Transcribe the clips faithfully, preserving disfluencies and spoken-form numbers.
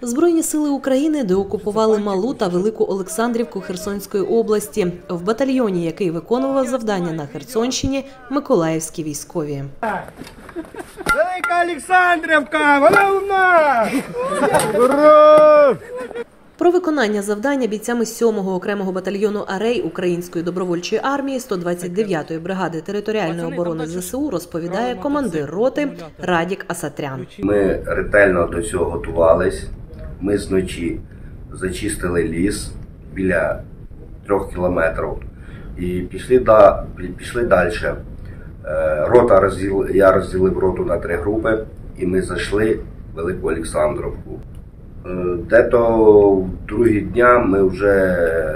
Збройні сили України деокупували Малу та Велику Олександрівку Херсонської області. В батальйоні, який виконував завдання на Херсонщині, миколаївські військові. Велика Олександрівка, вона у нас! Ура! Про виконання завдання бійцями сьомого окремого батальйону «Арей» Української добровольчої армії сто двадцять дев'ятої бригади територіальної оборони ЗСУ розповідає командир роти Радік Асатрян. Ми ретельно до цього готувались. Ми зночі зачистили ліс біля трьох кілометрів і пішли, да, пішли далі. Рота розділ, я розділив роту на три групи і ми зайшли в Велику Олександрівку. Дето в другі дня ми вже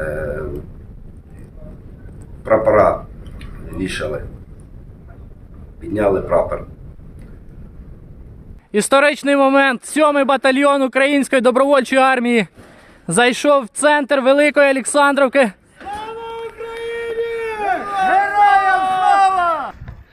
прапора вішали, підняли прапор. Історичний момент. Сьомий батальйон Української добровольчої армії зайшов в центр Великої Олександрівки. Слава Україні! Героям слава!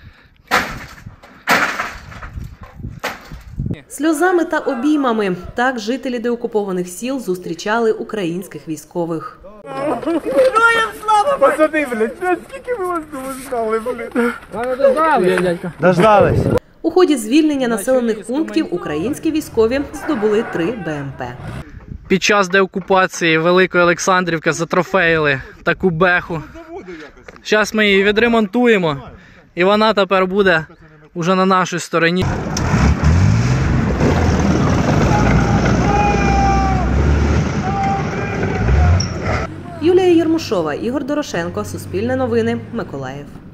Сльозами та обіймами – так жителі деокупованих сіл зустрічали українських військових. Героям слава! Пацани, блядь, скільки ви вас знали, блядь? Дождались. У ході звільнення населених пунктів українські військові здобули три БМП. Під час деокупації Великої Олександрівки затрофеїли таку беху. Зараз ми її відремонтуємо, і вона тепер буде уже на нашій стороні. Юлія Єрмушова, Ігор Дорошенко, Суспільне новини, Миколаїв.